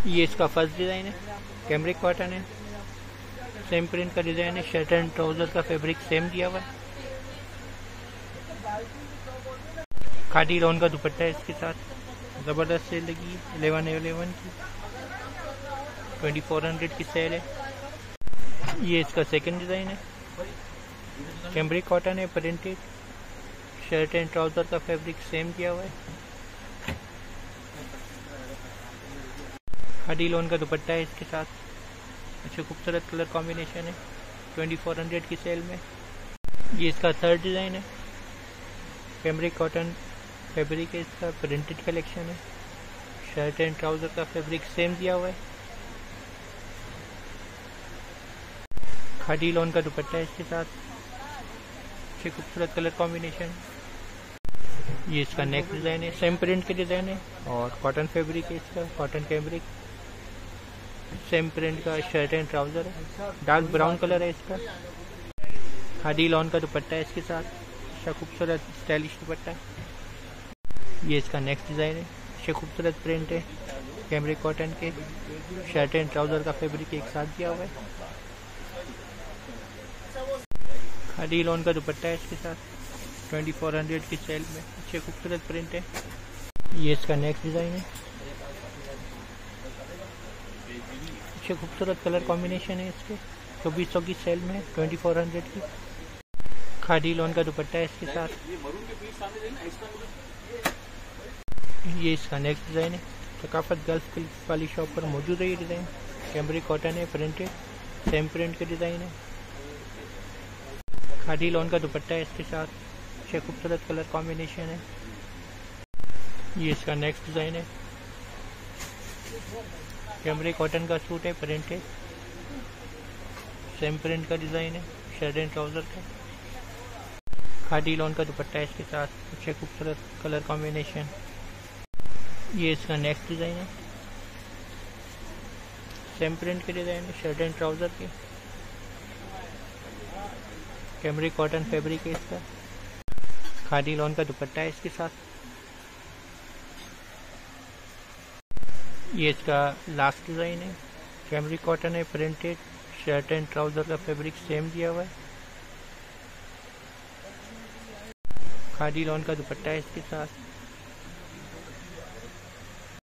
ये इसका first design है, कैमरिक कॉटन है, सेम प्रिंट का डिज़ाइन है, शर्ट एंड ट्राउज़र का फैब्रिक सेम दिया हुआ है, खादी लॉन का दुपट्टा है इसके साथ, ज़बरदस्त सेल लगी है 1111 की, 2400 की सेल है। ये इसका सेकंड डिज़ाइन है, कैमरिक कॉटन है, प्रिंटेड, शर्ट एंड ट्राउज़र का फैब्रिक सेम दिया हुआ है, खादी लॉन का दुपट्टा है इसके साथ, अच्छे खूबसूरत कलर कॉम्बिनेशन है, 2400 की सेल में। ये इसका थर्ड डिज़ाइन है, कैमरिक कॉटन फैब्रिक है इसका, प्रिंटेड कलेक्शन है, शर्ट एंड ट्राउज़र का फैब्रिक सेम दिया हुआ है, खादी लॉन का दुपट्टा है इसके साथ, अच्छे खूबसूरत कलर कॉम्बिनेशन। ये इसका नेक्स्ट डिज़ाइन है, सेम प्रिंट के डिज़ाइन है और कॉटन फैब्रिक है इसका, कॉटन कैमरिक, सेम प्रिंट का शर्ट एंड ट्राउज़र है, डार्क ब्राउन कलर है इसका, खादी लॉन का दुपट्टा है इसके साथ, अच्छा खूबसूरत स्टाइलिश दुपट्टा। ये इसका नेक्स्ट डिज़ाइन है, अच्छे खूबसूरत प्रिंट है, कैमरिक कॉटन के, शर्ट एंड ट्राउज़र का फैब्रिक एक साथ दिया हुआ है, खादी लॉन का दुपट्टा है इसके साथ, 2400 की सेल में, अच्छे खूबसूरत प्रिंट है। ये इसका नेक्स्ट डिज़ाइन है, अच्छे खूबसूरत कलर कॉम्बिनेशन है इसके, 2400 की सेल में, 2400 की, खादी लॉन का दुपट्टा है इसके साथ। ये इसका नेक्स्ट डिज़ाइन है, सकाफत गर्ल्स वाली शॉप पर मौजूद है ये डिज़ाइन, कैमरिक कॉटन है, प्रिंटेड, सेम प्रिंट के डिज़ाइन है, खादी लॉन का दुपट्टा है इसके साथ, अच्छे खूबसूरत कलर कॉम्बिनेशन है। ये इसका नेक्स्ट डिज़ाइन है, कैमरिक कॉटन का सूट है, प्रिंटेड, सेम प्रिंट का डिज़ाइन है, शर्ट एंड ट्राउज़र का, खादी लॉन का दुपट्टा है इसके साथ, अच्छे खूबसूरत कलर कॉम्बिनेशन। ये इसका नेक्स्ट डिज़ाइन है, सेम प्रिंट के डिज़ाइन है, शर्ट एंड ट्राउज़र के, कैमरिक कॉटन फैब्रिक है इसका, खादी लॉन का दुपट्टा है इसके साथ। ये इसका लास्ट डिज़ाइन है, कैमरिक कॉटन है, प्रिंटेड, शर्ट एंड ट्राउज़र का फैब्रिक सेम दिया हुआ है, खादी लॉन का दुपट्टा है इसके साथ।